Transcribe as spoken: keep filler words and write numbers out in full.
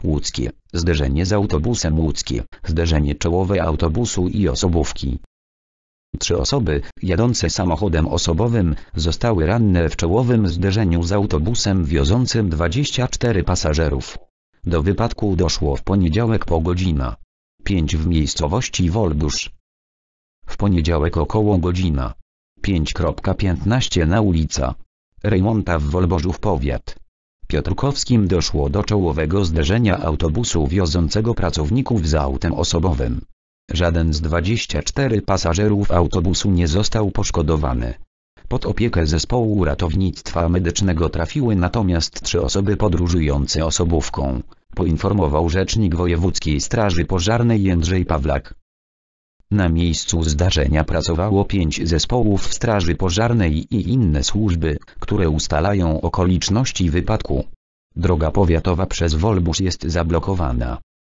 Łódzkie, zderzenie z autobusem Łódzkie, zderzenie czołowe autobusu i osobówki. Trzy osoby, jadące samochodem osobowym, zostały ranne w czołowym zderzeniu z autobusem wiozącym dwadzieścia czterech pasażerów. Do wypadku doszło w poniedziałek po godzina piąta w miejscowości Wolbusz. W poniedziałek około godzina piąta piętnaście na ulica Rejmonta w Wolbożów powiat piotrkowskim doszło do czołowego zderzenia autobusu wiozącego pracowników z autem osobowym. Żaden z dwudziestu czterech pasażerów autobusu nie został poszkodowany. Pod opiekę zespołu ratownictwa medycznego trafiły natomiast trzy osoby podróżujące osobówką, poinformował rzecznik Wojewódzkiej Straży Pożarnej Jędrzej Pawlak. Na miejscu zdarzenia pracowało pięć zespołów Straży Pożarnej i inne służby, które ustalają okoliczności wypadku. Droga powiatowa przez Wolbusz jest zablokowana.